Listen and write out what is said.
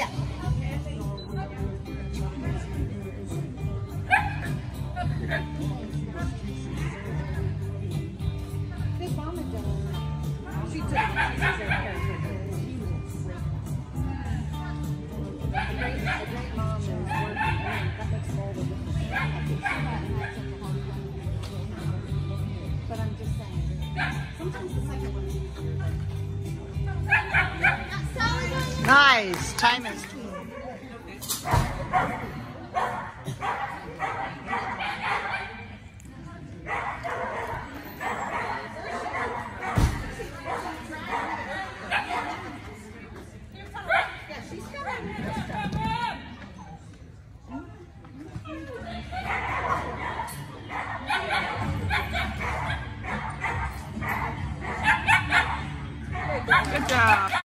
Yeah. Good mama does. She took it. A great mom is working. That makes all the difference. But I'm just saying, sometimes the second one. Nice. Time is